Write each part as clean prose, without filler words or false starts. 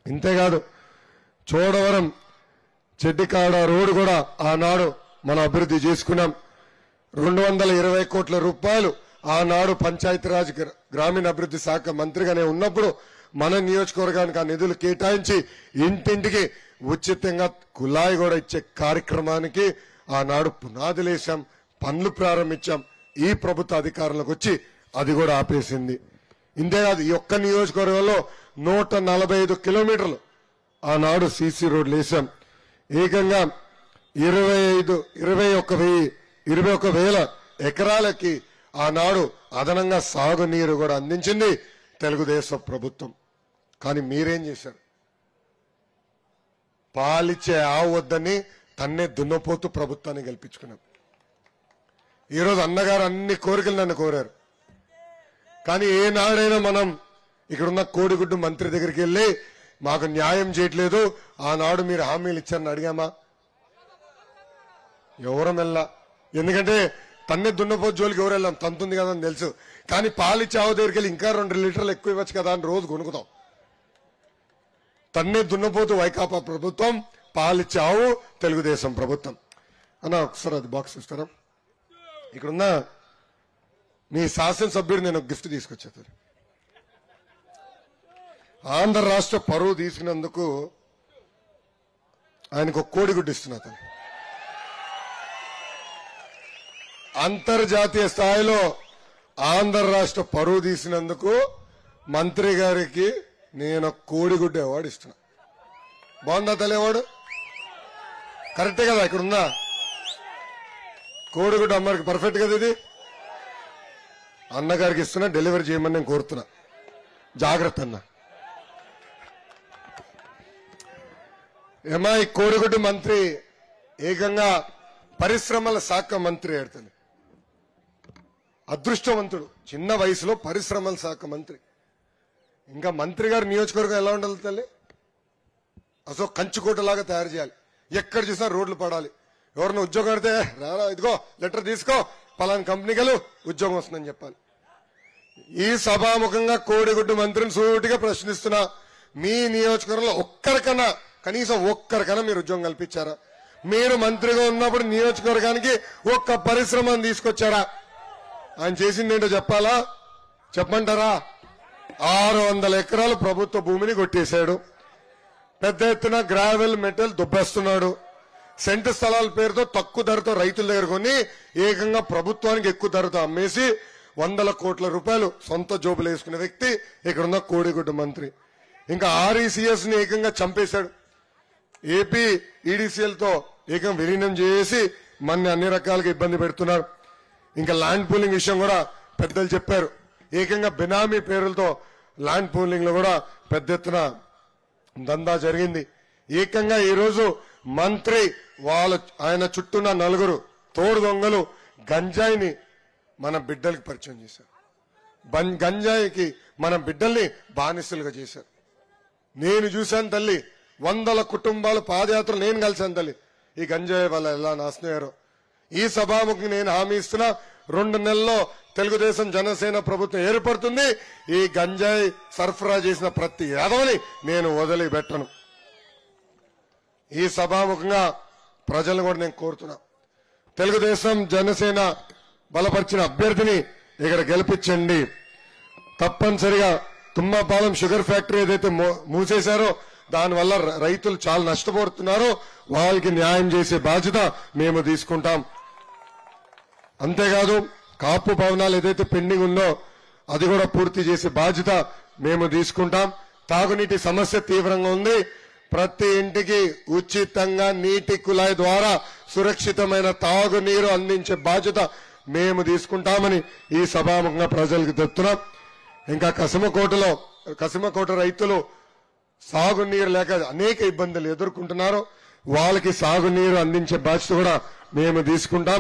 ఇంతేకాదు Chodavaram చెడ్డికాడ road కూడా ఆనాడు మనం అభివృద్ధి చేసుకున్నాం. 220 కోట్ల రూపాయలు ఆనాడు పంచాయతీరాజ్ గ్రామీణ అభివృద్ధి శాఖ మంత్రిగానే ఉన్నప్పుడు మన నియోజకవర్గానికి ఆ నిధులు కేటాయించి ఇంటింటికి ఉచితంగా కుళాయి కూడా ఇచ్చే కార్యక్రమానికి ఆనాడు పునాదులేశాం, పనులు ప్రారంభించాం. ఈ ప్రభుత్వ అధికారంలోకి వచ్చి అది కూడా ఆపేసింది. ఇంతేకాదు ఈ ఒక్క నియోజకవర్గంలో 145 కిలోమీటర్లు ఆనాడు సీసీ రోడ్లు వేశాం. ఏకంగా 21,000 ఎకరాలకి ఆనాడు అదనంగా సాగునీరు కూడా అందించింది తెలుగుదేశం ప్రభుత్వం. కానీ మీరేం చేశారు? పాలిచ్చే ఆవు వద్దని తన్నే దున్నపోతూ ప్రభుత్వాన్ని గెలిపించుకున్నాం. ఈరోజు అన్నగారు అన్ని కోరికలు నన్ను కోరారు. కానీ ఏనాడైనా మనం ఇక్కడున్న కోడిగుడ్డు మంత్రి దగ్గరికి వెళ్ళి మాకు న్యాయం చేయట్లేదు, ఆనాడు మీరు హామీలు ఇచ్చారని అడిగామా? ఎవరం వెళ్ళా. ఎందుకంటే తన్నే దున్నపోతు జోలికి ఎవరు వెళ్ళాం, తంతుంది కదా అని తెలుసు. కానీ పాలిచ్చే ఆవు దగ్గరికి వెళ్ళి ఇంకా 2 లీటర్లు ఎక్కువ ఇవ్వచ్చు కదా అని రోజు కొనుక్కుతాం. తన్నే దున్నపోతు వైకాపా ప్రభుత్వం, పాలిచ్చే ఆవు తెలుగుదేశం ప్రభుత్వం. అన్న ఒకసారి అది బాక్స్ ఇస్తారా? ఇక్కడున్న మీ శాసనసభ్యుడు నేను గిఫ్ట్ తీసుకొచ్చేది. ఆంధ్ర రాష్ట్ర పరువు తీసుకున్నందుకు ఆయనకు ఒక కోడిగుడ్డు ఇస్తున్నా. అంతర్జాతీయ స్థాయిలో ఆంధ్ర రాష్ట్ర పరువు తీసినందుకు మంత్రి గారికి నేను కోడిగుడ్డు అవార్డు ఇస్తున్నా. బాగుందా తల్లి అవార్డు? కరెక్టే కదా? ఇక్కడ ఉందా కోడిగుడ్డు అమ్మకి? పర్ఫెక్ట్ కదా ఇది? అన్నగారికి ఇస్తున్నా, డెలివరీ చేయమని నేను కోరుతున్నా. జాగ్రత్త అన్న. ఏమా ఈ కోడిగుడ్డు మంత్రి ఏకంగా పరిశ్రమల శాఖ మంత్రి ఆడుతుంది. అదృష్టవంతుడు, చిన్న వయసులో పరిశ్రమల శాఖ మంత్రి. ఇంకా మంత్రి గారు నియోజకవర్గం ఎలా ఉండాలి తల్లి? అసలు కంచుకోటలాగా తయారు చేయాలి. ఎక్కడ చూసినా రోడ్లు పడాలి. ఎవరిని ఉద్యోగం అడితే రారా ఇదిగో లెటర్ తీసుకో, పలానా కంపెనీకి వెళ్ళు, ఉద్యోగం వస్తుందని చెప్పాలి. ఈ సభాముఖంగా కోడిగుడ్డు మంత్రిని సూటిగా ప్రశ్నిస్తున్నా, మీ నియోజకవర్గంలో ఒక్కరికన్నా, కనీసం ఒక్కరికన్నా మీరు ఉద్యోగం కల్పించారా? మీరు మంత్రిగా ఉన్నప్పుడు నియోజకవర్గానికి ఒక్క పరిశ్రమను తీసుకొచ్చారా? ఆయన చేసింది ఏంటో చెప్పాలా? చెప్పమంటారా? 600 ఎకరాలు ప్రభుత్వ భూమిని కొట్టేశాడు. పెద్ద ఎత్తున గ్రావెల్ మెటల్ దుబ్బేస్తున్నాడు. సెంటు స్థలాల పేరుతో తక్కువ ధరతో రైతుల దగ్గర కొని ఏకంగా ప్రభుత్వానికి ఎక్కువ ధరతో అమ్మేసి 100 కోట్ల రూపాయలు సొంత జోబులు వేసుకునే వ్యక్తి ఇక్కడున్న కోడిగుడ్డు మంత్రి. ఇంకా ఆర్ఈసీఎస్ ని ఏకంగా చంపేశాడు. ఏపీ ఈడీసీఎల్ తో ఏకంగా విలీనం చేసి మన అన్ని రకాలుగా ఇబ్బంది పెడుతున్నారు. ఇంకా ల్యాండ్ పూలింగ్ విషయం కూడా పెద్దలు చెప్పారు. ఏకంగా బినామీ పేరులతో ల్యాండ్ పూలింగ్ లో కూడా పెద్ద ఎత్తున దందా జరిగింది. ఏకంగా ఈరోజు మంత్రి ఆయన చుట్టూన్న 4 తోడు దొంగలు గంజాయిని మన బిడ్డలకు పరిచయం చేశారు. గంజాయికి మన బిడ్డల్ని బానిసలుగా చేశారు. నేను చూశాను తల్లి, 100 కుటుంబాల పాదయాత్ర నేను కలిశాను తల్లి. ఈ గంజాయి వల్ల ఎలా నాశనయ్యారో. ఈ సభాముఖి నేను హామీ ఇస్తున్నా, 2 నెలల్లో తెలుగుదేశం జనసేన ప్రభుత్వం ఏర్పడుతుంది. ఈ గంజాయి సరఫరా చేసిన ప్రతి యాదవని నేను వదిలిపెట్టను. ఈ సభాముఖంగా ప్రజలు కూడా నేను కోరుతున్నా, తెలుగుదేశం జనసేన బలపరిచిన అభ్యర్థిని ఇక్కడ గెలిపించండి. తప్పనిసరిగా తుమ్మపాలెం షుగర్ ఫ్యాక్టరీ ఏదైతే మూసేశారో దానివల్ల రైతులు చాలా నష్టపోతున్నారో వాళ్ళకి న్యాయం చేసే బాధ్యత మేము తీసుకుంటాం. అంతేకాదు కాపు భవనాలు ఏదైతే పెండింగ్ ఉందో అది కూడా పూర్తి చేసే బాధ్యత మేము తీసుకుంటాం. తాగునీటి సమస్య తీవ్రంగా ఉంది. ప్రతి ఇంటికి ఉచితంగా నీటి కుళాయి ద్వారా సురక్షితమైన తాగునీరు అందించే బాధ్యత మేము తీసుకుంటామని ఈ సభాముఖంగా ప్రజలకు చెప్తున్నాం. ఇంకా కసిమకోట రైతులు సాగునీరు లేక అనేక ఇబ్బందులు ఎదుర్కొంటున్నారు. వాళ్ళకి సాగునీరు అందించే బాధ్యత కూడా మేము తీసుకుంటాం.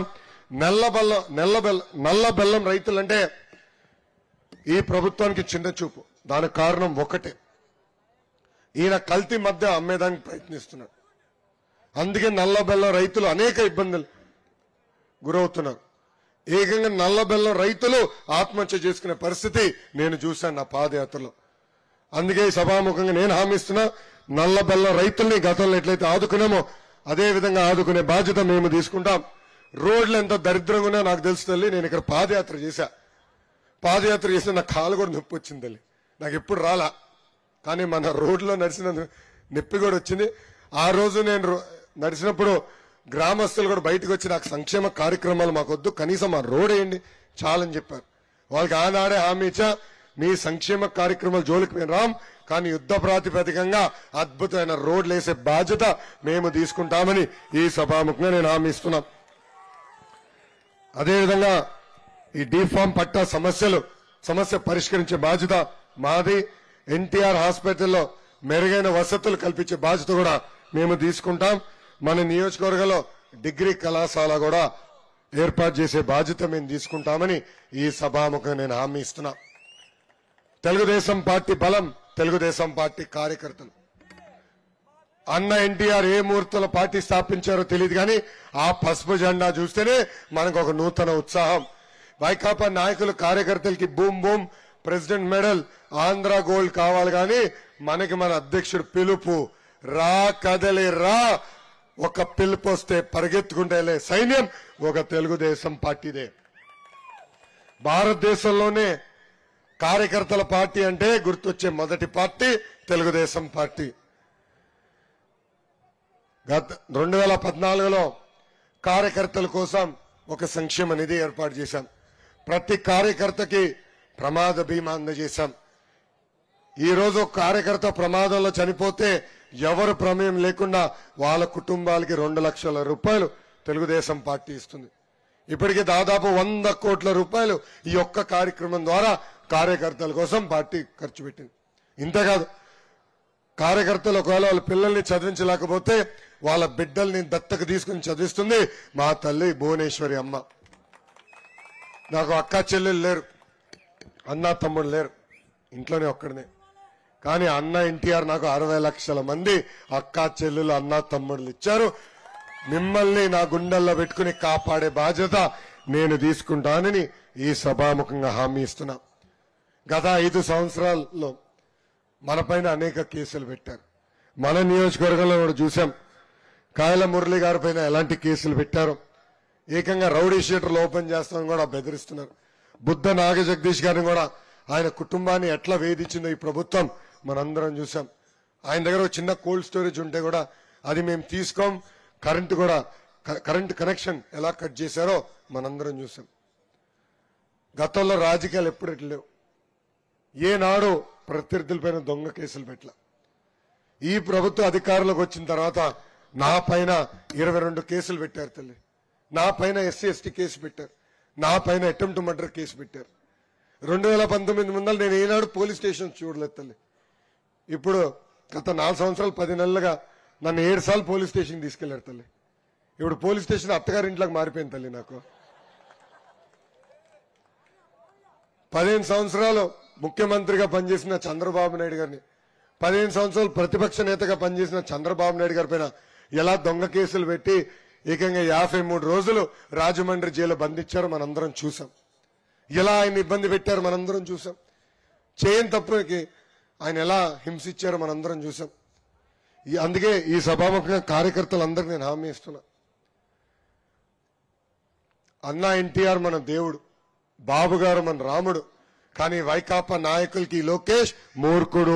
నల్ల బెల్లం రైతులంటే ఈ ప్రభుత్వానికి చిన్న చూపు. దానికి కారణం ఒకటే, ఈయన కల్తీ మధ్య అమ్మేదానికి ప్రయత్నిస్తున్నాడు. అందుకే నల్ల బెల్లం రైతులు అనేక ఇబ్బందులు గురవుతున్నారు. ఏకంగా నల్ల బెల్లం రైతులు ఆత్మహత్య చేసుకునే పరిస్థితి నేను చూశాను నా పాదయాత్రలో. అందుకే సభాముఖంగా నేను హామీ ఇస్తున్నా, నల్లబెల్ల రైతుల్ని గతంలో ఎట్లయితే ఆదుకున్నామో అదే విధంగా ఆదుకునే బాధ్యత మేము తీసుకుంటాం. రోడ్లు ఎంత దరిద్రంగా ఉన్నా నాకు తెలుసు తల్లి. నేను ఇక్కడ పాదయాత్ర చేశా. పాదయాత్ర చేస్తే నా కాలు కూడా నొప్పి వచ్చింది తల్లి. నాకు ఎప్పుడు రాలా, కానీ మన రోడ్లో నడిచిన నొప్పి కూడా వచ్చింది. ఆ రోజు నేను నడిచినప్పుడు గ్రామస్తులు కూడా బయటకు వచ్చి నాకు సంక్షేమ కార్యక్రమాలు మాకొద్దు, కనీసం ఆ రోడ్ వేయండి చాలని చెప్పారు. వాళ్ళకి ఆనాడే హామీ ఇచ్చా, మీ సంక్షేమ కార్యక్రమాల జోలికి మేము రాం, కానీ యుద్ధ ప్రాతిపదికంగా అద్భుతమైన రోడ్లు వేసే బాధ్యత మేము తీసుకుంటామని ఈ సభాముఖంగా నేను హామీ ఇస్తున్నాం. అదేవిధంగా ఈ డీఫామ్ పట్టా సమస్య పరిష్కరించే బాధ్యత మాది. ఎన్టీఆర్ హాస్పిటల్లో మెరుగైన వసతులు కల్పించే బాధ్యత కూడా మేము తీసుకుంటాం. మన నియోజకవర్గంలో డిగ్రీ కళాశాల కూడా ఏర్పాటు చేసే బాధ్యత మేము తీసుకుంటామని ఈ సభాముఖంగా నేను హామీ ఇస్తున్నా. తెలుగుదేశం పార్టీ బలం, తెలుగుదేశం పార్టీ కార్యకర్తలు. అన్న ఎన్టీఆర్ ఏ ముహూర్తంలో పార్టీ స్థాపించారో తెలియదు, కానీ ఆ పసుపు జెండా చూస్తేనే మనకు ఒక నూతన ఉత్సాహం. వైకాపా నాయకులు కార్యకర్తలకి boom boom president medal, Andhra gold కావాలి, కానీ మనకి మన అధ్యక్షుడు పిలుపు, రా కదలి రా, ఒక పిలుపు వస్తే పరిగెత్తుకుంటే సైన్యం ఒక తెలుగుదేశం పార్టీదే. భారతదేశంలోనే కార్యకర్తల పార్టీ అంటే గుర్తొచ్చే మొదటి పార్టీ తెలుగుదేశం పార్టీ. గత 2014లో కార్యకర్తల కోసం ఒక సంక్షేమ నిధి ఏర్పాటు చేశాం. ప్రతి కార్యకర్తకి ప్రమాద బీమా అందజేశాం. ఈ రోజు కార్యకర్త ప్రమాదంలో చనిపోతే ఎవరు ప్రమేయం లేకుండా వాళ్ళ కుటుంబాలకి 2 లక్షల రూపాయలు తెలుగుదేశం పార్టీ ఇస్తుంది. ఇప్పటికే దాదాపు 100 కోట్ల రూపాయలు ఈ ఒక్క కార్యక్రమం ద్వారా కార్యకర్తల కోసం పార్టీ ఖర్చు పెట్టింది. ఇంతేకాదు, కార్యకర్తలు ఒకవేళ వాళ్ళ పిల్లల్ని చదివించలేకపోతే వాళ్ళ బిడ్డల్ని దత్తకు తీసుకుని చదివిస్తుంది మా తల్లి భువనేశ్వరి అమ్మ. నాకు అక్క చెల్లెలు లేరు, అన్న తమ్ముడు లేరు, ఇంట్లోనే ఒక్కడనే. కానీ అన్న ఎన్టీఆర్ నాకు 60 లక్షల మంది అక్క చెల్లెలు అన్న తమ్ముళ్ళు ఇచ్చారు. మిమ్మల్ని నా గుండెల్లో పెట్టుకుని కాపాడే బాధ్యత నేను తీసుకుంటానని ఈ సభాముఖంగా హామీ ఇస్తున్నా. గత 5 సంవత్సరాల్లో మనపైన అనేక కేసులు పెట్టారు. మన నియోజకవర్గంలో కూడా చూసాం. కాయల మురళి గారి పైన ఎలాంటి కేసులు పెట్టారు. ఏకంగా రౌడీ షీటర్లు ఓపెన్ చేస్తామని కూడా బెదిరిస్తున్నారు. బుద్ధ నాగజగదీష్ గారిని కూడా, ఆయన కుటుంబాన్ని ఎట్లా వేధించిందో ఈ ప్రభుత్వం మనందరం చూసాం. ఆయన దగ్గర ఒక చిన్న కోల్డ్ స్టోరేజ్ ఉంటే కూడా అది మేము తీసుకోం, కరెంటు కనెక్షన్ ఎలా కట్ చేశారో మనందరం చూసాం. గతంలో రాజకీయాలు ఎప్పుడు లేవు. ఏనాడు ప్రత్యర్థులపైన దొంగ కేసులు పెట్టలా. ఈ ప్రభుత్వ అధికారంలోకి వచ్చిన తర్వాత నా పైన 22 కేసులు పెట్టారు తల్లి. నా పైన SC/ST కేసు పెట్టారు. నా పైన అటెంప్ట్ మర్డర్ కేసు పెట్టారు. 2019 ముందర నేను ఏనాడు పోలీస్ స్టేషన్ చూడలేదు తల్లి. ఇప్పుడు గత 4 సంవత్సరాలు 10 నెలలుగా నన్ను 7 సార్లు పోలీస్ స్టేషన్ తీసుకెళ్లారు తల్లి. ఇప్పుడు పోలీస్ స్టేషన్ అత్తగారింట్లోకి మారిపోయింది తల్లి. నాకు 15 సంవత్సరాలు ముఖ్యమంత్రిగా పనిచేసిన చంద్రబాబు నాయుడు గారిని, 15 సంవత్సరాలు ప్రతిపక్ష నేతగా పనిచేసిన చంద్రబాబు నాయుడు గారి పైన ఎలా దొంగ కేసులు పెట్టి ఏకంగా 53 రోజులు రాజమండ్రి జైలు బంధించారో మనందరం చూసాం. ఎలా ఆయన ఇబ్బంది పెట్టారో మనందరం చూసాం. చేయని తప్పుకి ఆయన ఎలా హింసించారో మనందరం చూసాం. అందుకే ఈ సభాముఖంగా కార్యకర్తలందరికీ నేను హామీ ఇస్తున్నా. అన్నా ఎన్టీఆర్ మన దేవుడు, బాబు గారు మన రాముడు, కానీ వైకాపా నాయకులకి లోకేష్ మూర్ఖుడు.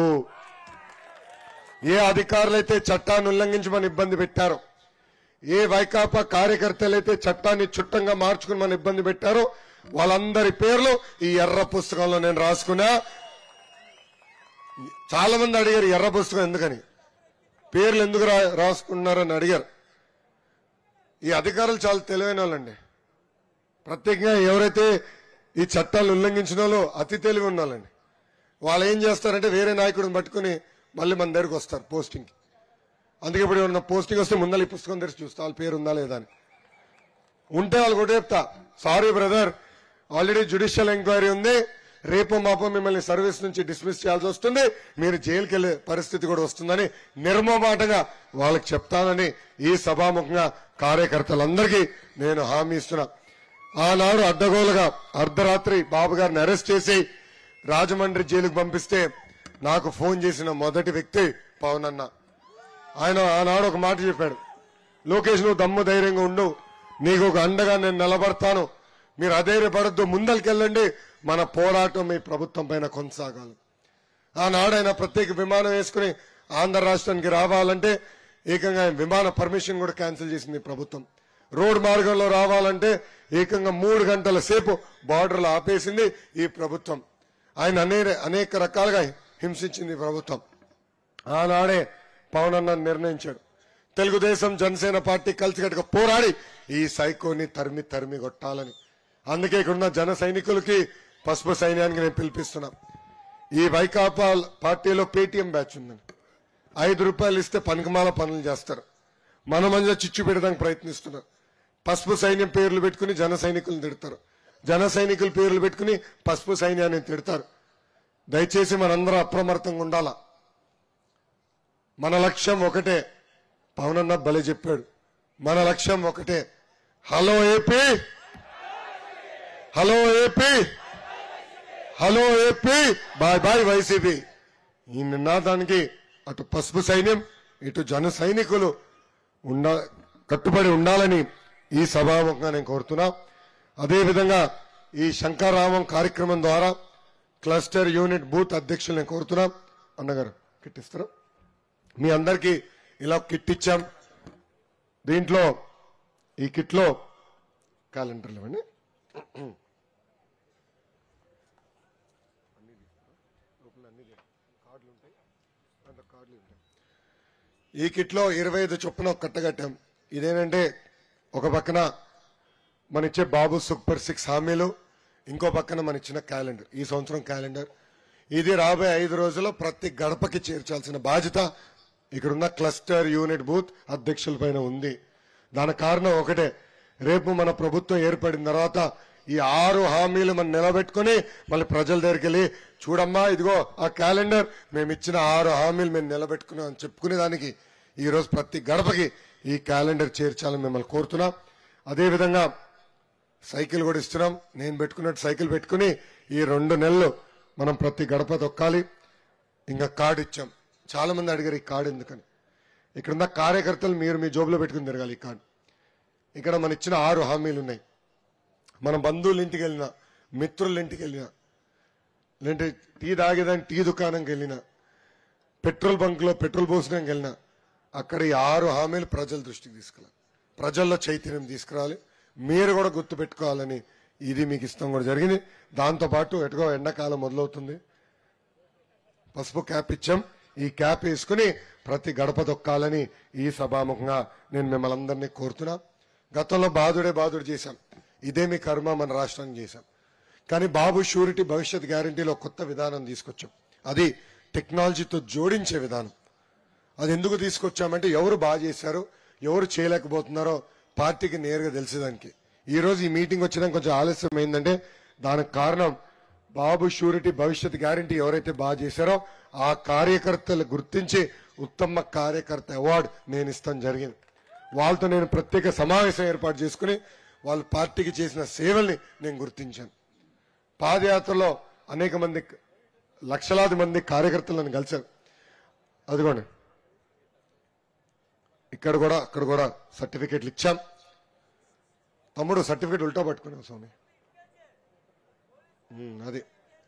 ఏ అధికారులైతే చట్టాన్ని ఉల్లంఘించి మన ఇబ్బంది పెట్టారో, ఏ వైకాపా కార్యకర్తలైతే చట్టాన్ని చుట్టంగా మార్చుకుని మన ఇబ్బంది పెట్టారో వాళ్ళందరి పేర్లు ఈ ఎర్ర పుస్తకంలో నేను రాసుకున్నా. చాలా మంది అడిగారు ఎర్ర పుస్తకం ఎందుకని, పేర్లు ఎందుకు రాసుకున్నారని అడిగారు. ఈ అధికారులు చాలా తెలివైన వాళ్ళండి. ప్రత్యేకంగా ఎవరైతే ఈ చట్టాలు ఉల్లంఘించిన వాళ్ళు అతి తెలివి ఉన్నాళ్ళండి. వాళ్ళు ఏం చేస్తారంటే వేరే నాయకుడిని పట్టుకుని మళ్ళీ మన దగ్గరకు వస్తారు పోస్టింగ్కి. అందుకే ఇప్పుడు ఏమన్నా పోస్టింగ్ వస్తే ముందర ఈ పుస్తకం తెరిచి చూస్తా వాళ్ళ పేరు ఉందా లేదా అని. ఉంటే వాళ్ళు కూడా చెప్తా, sorry brother, already judicial enquiry ఉంది, రేపు మాపో మిమ్మల్ని సర్వీస్ నుంచి డిస్మిస్ చేయాల్సి వస్తుంది, మీరు జైలుకి వెళ్లే పరిస్థితి కూడా వస్తుందని నిర్మమాటంగా వాళ్ళకి చెప్తానని ఈ సభాముఖంగా కార్యకర్తలందరికీ నేను హామీ ఇస్తున్నా. ఆనాడు అడ్డగోలుగా అర్ధరాత్రి బాబు గారిని అరెస్ట్ చేసి రాజమండ్రి జైలుకు పంపిస్తే నాకు ఫోన్ చేసిన మొదటి వ్యక్తి పవన్ అన్న. ఆయన ఆనాడు ఒక మాట చెప్పాడు, లోకేష్ నువ్వు దమ్ము ధైర్యంగా ఉండు, నీకు ఒక అండగా నేను నిలబడతాను, మీరు అధైర్యపడద్దు, ముందరికెళ్ళండి, మన పోరాటం మీ ప్రభుత్వం పైన కొనసాగాలి. ఆనాడు ఆయన ప్రత్యేక విమానం వేసుకుని ఆంధ్ర రాష్ట్రానికి రావాలంటే ఏకంగా విమాన పర్మిషన్ కూడా క్యాన్సిల్ చేసింది ప్రభుత్వం. రోడ్ మార్గంలో రావాలంటే ఏకంగా 3 గంటల సేపు బార్డర్లు ఆపేసింది ఈ ప్రభుత్వం. ఆయన అనేక రకాలుగా హింసించింది ప్రభుత్వం. ఆనాడే పవన్ అన్న నిర్ణయించాడు, తెలుగుదేశం జనసేన పార్టీ కలిసికట్టుగా పోరాడి ఈ సైకోని తరిమి కొట్టాలని. అందుకే ఇక్కడున్న జన సైనికులకి, పసుపు సైన్యానికి నేను పిలిపిస్తున్నా. ఈ వైకాపా పార్టీలో పేటీఎం బ్యాచ్ ఉందని, 5 రూపాయలు ఇస్తే పనికిమాల పనులు చేస్తారు, మన మధ్య చిచ్చు పెట్టడానికి ప్రయత్నిస్తున్నారు. పసుపు సైన్యం పేర్లు పెట్టుకుని జన సైనికులను తిడతారు, జన సైనికుల పేర్లు పెట్టుకుని పసుపు సైన్యాన్ని తిడతారు. దయచేసి మనందరం అప్రమత్తంగా ఉండాలా. మన లక్ష్యం ఒకటే, పవన్ అన్న భలే చెప్పాడు, మన లక్ష్యం ఒకటే. Hello AP, hello AP, hello AP, bye bye YCP. ఈ నినాదానికి అటు పసుపు సైన్యం ఇటు జన సైనికులు కట్టుబడి ఉండాలని ఈ సభాముఖంగా నేను కోరుతున్నా. అదేవిధంగా ఈ శంకరరామం కార్యక్రమం ద్వారా క్లస్టర్ యూనిట్ బూత్ అధ్యక్షులు నేను కోరుతున్నా. అన్నగారు కిట్ ఇస్తారా? మీ అందరికీ ఇలా కిట్ ఇచ్చాం. దీంట్లో ఈ కిట్ లో క్యాలెండర్లు ఇవ్వండి. ఈ కిట్ లో 25 చొప్పున కట్టగట్టాం. ఇదేనంటే ఒక పక్కన మన ఇచ్చే బాబు సూపర్ 6 హామీలు, ఇంకో పక్కన మన ఇచ్చిన క్యాలెండర్, ఈ సంవత్సరం క్యాలెండర్. ఇది రాబోయే 5 రోజుల్లో ప్రతి గడపకి చేర్చాల్సిన బాధ్యత ఇక్కడున్న క్లస్టర్ యూనిట్ బూత్ అధ్యక్షుల పైన ఉంది. దానికి కారణం ఒకటే, రేపు మన ప్రభుత్వం ఏర్పడిన తర్వాత ఈ 6 హామీలు మనం నిలబెట్టుకుని మళ్ళీ ప్రజల దగ్గరికి వెళ్ళి, చూడమ్మా ఇదిగో ఆ క్యాలెండర్, మేము ఇచ్చిన 6 హామీలు మేము నిలబెట్టుకున్నాం అని చెప్పుకునే దానికి ఈ రోజు ప్రతి గడపకి ఈ క్యాలెండర్ చేర్చాలని మిమ్మల్ని కోరుతున్నాం. అదేవిధంగా సైకిల్ కూడా ఇస్తున్నాం. నేను పెట్టుకున్నట్టు సైకిల్ పెట్టుకుని ఈ 2 నెలలు మనం ప్రతి గడప తొక్కాలి. ఇంకా కార్డు ఇచ్చాం. చాలా మంది అడిగారు ఈ కార్డు ఎందుకని. ఇక్కడున్న కార్యకర్తలు మీరు మీ జోబులో పెట్టుకుని తిరగాలి ఈ కార్డు. ఇక్కడ మన ఇచ్చిన 6 హామీలు ఉన్నాయి. మన బంధువుల ఇంటికి వెళ్ళినా, మిత్రుల ఇంటికి వెళ్ళినా, లేదంటే టీ తాగేదాన్ని టీ దుకాణంకి వెళ్ళినా, పెట్రోల్ బంక్ లో పెట్రోల్ పోసడానికి వెళ్ళినా, అక్కడ ఈ 6 హామీలు ప్రజల దృష్టికి తీసుకురావాలి, ప్రజల్లో చైతన్యం తీసుకురావాలి. మీరు కూడా గుర్తు పెట్టుకోవాలని ఇది మీకు ఇష్టం కూడా జరిగింది. దాంతోపాటు ఎటుగో ఎండాకాలం మొదలవుతుంది, పసుపు క్యాప్ ఇచ్చాం. ఈ క్యాప్ వేసుకుని ప్రతి గడప దొక్కాలని ఈ సభాముఖంగా నేను మిమ్మల్ని అందరినీ కోరుతున్నా. గతంలో బాధుడు చేశాం, ఇదే మీ కర్మ మన రాష్ట్రానికి చేశాం. కానీ బాబు షూరిటీ భవిష్యత్ గ్యారంటీలో కొత్త విధానం తీసుకొచ్చాం. అది టెక్నాలజీతో జోడించే విధానం. అది ఎందుకు తీసుకొచ్చామంటే ఎవరు బాగా చేశారో, ఎవరు చేయలేకపోతున్నారో పార్టీకి నేరుగా తెలిసేదానికి. ఈ రోజు ఈ మీటింగ్ వచ్చడానికి కొంచెం ఆలస్యం అయిందంటే దానికి కారణం బాబు షూరిటీ భవిష్యత్ గ్యారంటీ ఎవరైతే బాగా చేశారో ఆ కార్యకర్తలు గుర్తించి ఉత్తమ కార్యకర్త అవార్డు నేను ఇస్తాను జరిగింది. వాళ్ళతో నేను ప్రత్యేక సమావేశం ఏర్పాటు చేసుకుని వాళ్ళ పార్టీకి చేసిన సేవల్ని నేను గుర్తించాను. పాదయాత్రలో అనేక మంది, లక్షలాది మంది కార్యకర్తలను కలిశారు. అదిగోండి ఇక్కడ కూడా అక్కడ కూడా సర్టిఫికేట్లు ఇచ్చాం. తమ్ముడు సర్టిఫికేట్ ఉల్టా పట్టుకున్నావు స్వామి, అది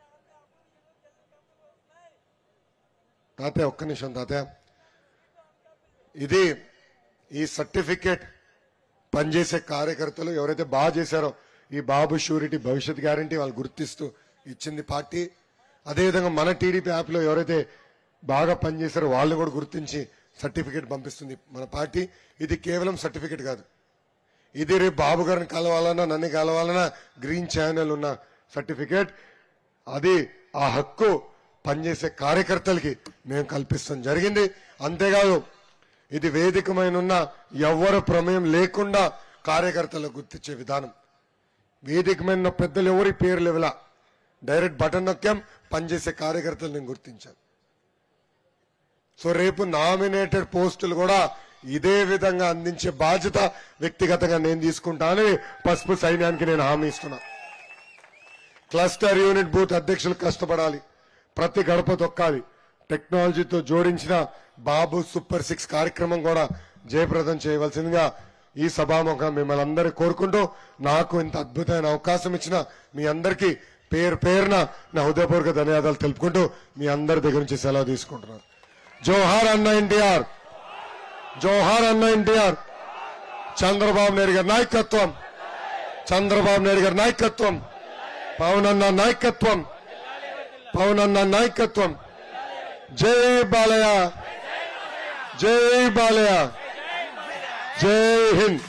తాతయ్య ఒక్క నిమిషం తాతయ్య. ఇది ఈ సర్టిఫికేట్ పనిచేసే కార్యకర్తలు ఎవరైతే బాగా చేశారో ఈ బాబు షూరిటీ భవిష్యత్ గ్యారంటీ వాళ్ళు గుర్తిస్తూ ఇచ్చింది పార్టీ. అదేవిధంగా మన టీడీపీ యాప్ లో ఎవరైతే బాగా పనిచేశారో వాళ్ళు కూడా గుర్తించి సర్టిఫికేట్ పంపిస్తుంది మన పార్టీ. ఇది కేవలం సర్టిఫికేట్ కాదు, ఇది రేపు బాబు గారిని కలవాలన్నా నన్ను కలవాలన్నా గ్రీన్ ఛానల్ ఉన్న సర్టిఫికేట్. అది ఆ హక్కు పనిచేసే కార్యకర్తలకి మేము కల్పిస్తాం జరిగింది. అంతేకాదు ఇది వేదికమైన ఎవరు ప్రమేయం లేకుండా కార్యకర్తలకు గుర్తించే విధానం. వేదికమైన పెద్దలు ఎవరి పేర్లు ఇవ్వలా, డైరెక్ట్ బటన్ నొక్కాం, పనిచేసే కార్యకర్తలు నేను గుర్తించాను. సో రేపు నామినేటెడ్ పోస్టులు కూడా ఇదే విధంగా అందించే బాధ్యత వ్యక్తిగతంగా నేను తీసుకుంటానని పసుపు సైన్యానికి నేను హామీ ఇస్తున్నా. క్లస్టర్ యూనిట్ బూత్ అధ్యక్షులు కష్టపడాలి, ప్రతి గడప తొక్కాలి. టెక్నాలజీతో జోడించిన బాబు సూపర్ 6 కార్యక్రమం కూడా జయప్రదం చేయవలసిందిగా ఈ సభాముఖంగా మిమ్మల్ని అందరూ కోరుకుంటూ నాకు ఇంత అద్భుతమైన అవకాశం ఇచ్చిన మీ అందరికీ పేరు పేరున నా హృదయపూర్వక ధన్యవాదాలు తెలుపుకుంటూ మీ అందరి దగ్గర నుంచి సెలవు తీసుకుంటున్నాను. జోహార్ అన్న ఎన్టీఆర్, జోహార్ అన్న ఎన్టీఆర్. చంద్రబాబు నాయుడు గారి నాయకత్వం, చంద్రబాబు నాయుడు గారి నాయకత్వం, పవన్ అన్న నాయకత్వం, పవన్ అన్న నాయకత్వం. జై బాలయ్య, జై బాలయ్య, జై హింద్.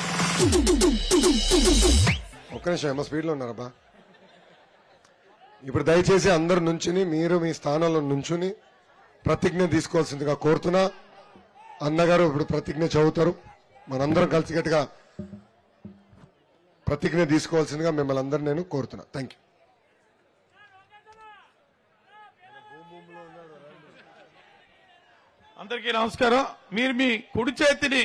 ఒక్క నిమిషం, ఏమో స్పీడ్ లో ఉన్నారబ్బా. ఇప్పుడు దయచేసి అందరు నుంచుని మీరు మీ స్థానంలో నుంచుని ప్రతిజ్ఞ తీసుకోవాల్సిందిగా కోరుతున్నా. అన్నగారు ఇప్పుడు ప్రతిజ్ఞ చదువుతారు. మనందరం కలిసికట్టుగా ప్రతిజ్ఞ తీసుకోవాల్సిందిగా మిమ్మల్ని అందరూ నేను కోరుతున్నా. Thank you. అందరికీ నమస్కారం. మీరు మీ కుడి చేతిని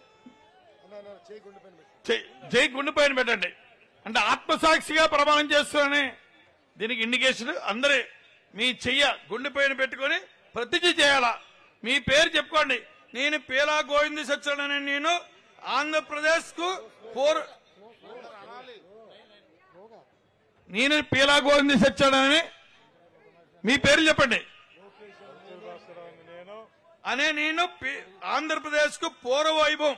జై గుండె పైన పెట్టండి. అంటే ఆత్మసాక్షిగా ప్రమాణం చేస్తున్నారని దీనికి ఇండికేషన్. అందరి మీ చెయ్య గుండె పైన పెట్టుకుని ప్రతిజ్ఞ చేయాలా. మీ పేరు చెప్పుకోండి. నేను పీలా గోవింద సత్యనారాయణ, నేను ఆంధ్రప్రదేశ్ కు నేను పీలా గోవింద సత్యనారాయణ, మీ పేరు చెప్పండి. అనే నేను ఆంధ్రప్రదేశ్ కు పూర్వ వైభవం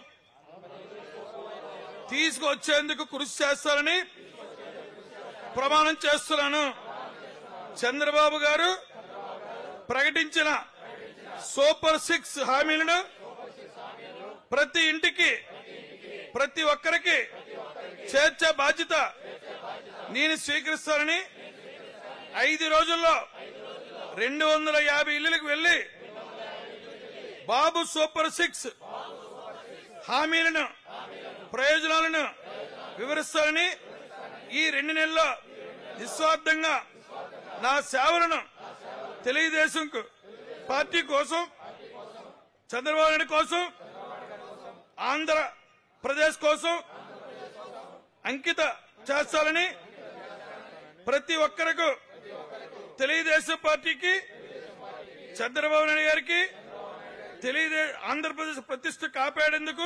తీసుకొచ్చేందుకు కృషి చేస్తానని ప్రమాణం చేస్తున్నాను. చంద్రబాబు గారు ప్రకటించిన సూపర్ 6 హామీలను ప్రతి ఇంటికి, ప్రతి ఒక్కరికి చేర్చే బాధ్యత నేను స్వీకరిస్తానని 5 రోజుల్లో 250 ఇళ్లకు వెళ్లి బాబు సూపర్ 6 హామీలను, ప్రయోజనాలను వివరిస్తానని ఈ 2 నెలల్లో నిస్వార్థంగా నా సేవలను తెలుగుదేశం పార్టీ కోసం, చంద్రబాబు నాయుడు కోసం, ఆంధ్రప్రదేశ్ కోసం అంకిత చేస్తానని ప్రతి ఒక్కరికి, తెలుగుదేశం పార్టీకి, చంద్రబాబు నాయుడు గారికి, ఆంధ్రప్రదేశ్ ప్రతిష్ట కాపాడేందుకు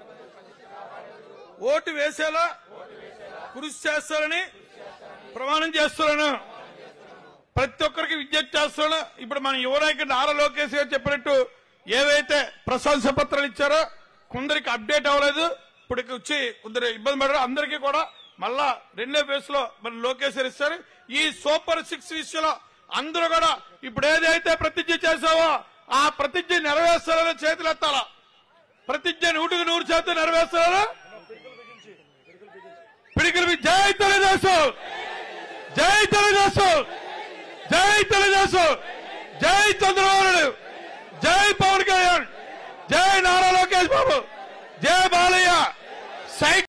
ఓటు వేసేలా కృషి చేస్తారని ప్రమాణం చేస్తున్నాను. ప్రతి ఒక్కరికి విజ్ఞప్తి చేస్తున్నాను. ఇప్పుడు మన యువ నాయకుడు నారా లోకేష్ గారు చెప్పినట్టు ఏవైతే ప్రశంస పత్రాలు ఇచ్చారో కొందరికి అప్డేట్ అవ్వలేదు. ఇప్పుడు వచ్చి కొందరు ఇబ్బంది పడారు. అందరికీ కూడా మళ్ళా 2వ ఫేజ్ లో మన లోకేష్ గారు ఇస్తారు. ఈ సూపర్ 6 విషయంలో అందరూ కూడా ఇప్పుడు ఏదైతే ప్రతిజ్ఞ చేశావో ఆ ప్రతిజ్ఞ నెరవేర్చాలని చేతులు ఎత్తాలా. ప్రతిజ్ఞ 100% నెరవేర్చాలా. పిడికిలు జై తెలుగుదేశం, జై తెలుగుదేశం, జై తెలుగుదేశం, జై చంద్రబాబు నాయుడు, జై పవన్ కళ్యాణ్, జై నారా లోకేష్ బాబు, జై బాలయ్య.